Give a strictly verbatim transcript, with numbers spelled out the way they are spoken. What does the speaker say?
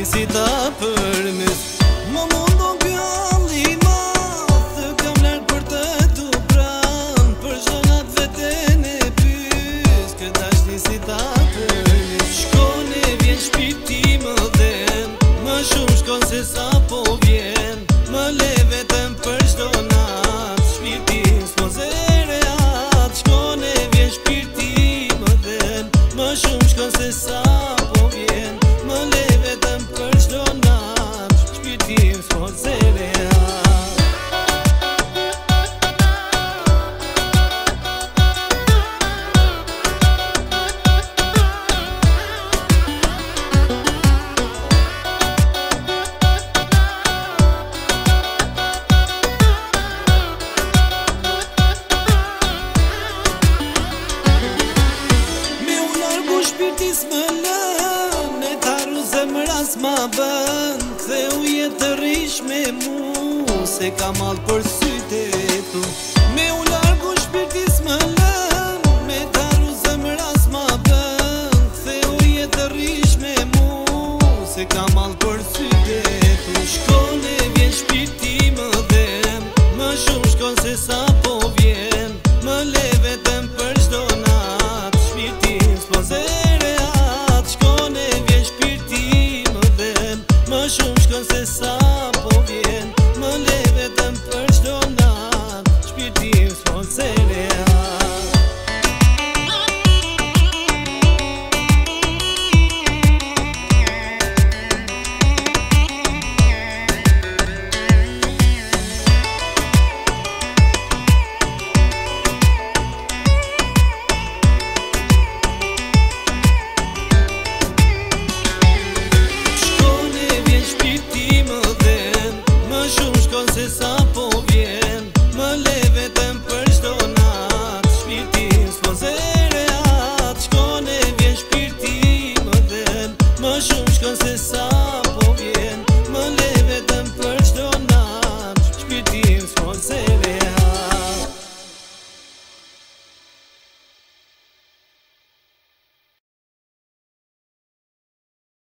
si ta përmes. Më mundon pjall i math, kam lartë për të tu pran, për zonat veten e pys, këtë dashni si ta përmes. Shkone vjen shpirti më dhen, më shumë shkon se sa po vjen, më le vetëm për çdo nat, shpirtin s'mo zere atë. Shkone vjen shpirti më dhen, më shumë shkon se sa po vjen, më le vetëm për çdo nat, shpirtin s'mo zere atë. Shpirtis më lën, e t'arru zemras ma bën, ktheu jetë të rish me mu, se ka mall për syte tu. Me u largu shpirtis më lën, me t'arru zemras ma bën, ktheu jetë të rish me mu, se ka mall për syte tu. Shkone vjen shpirti më dhem, më shumë shkon se sa po vjen, më le vetëm për çdo nat, shpirtin s'po zere. Më shumë shkon se sa po vjen, më le vetëm për çdo nat, shpirtin s'mo zere atë. Shkone vjen shpirti më dhen, më shumë shkon se sa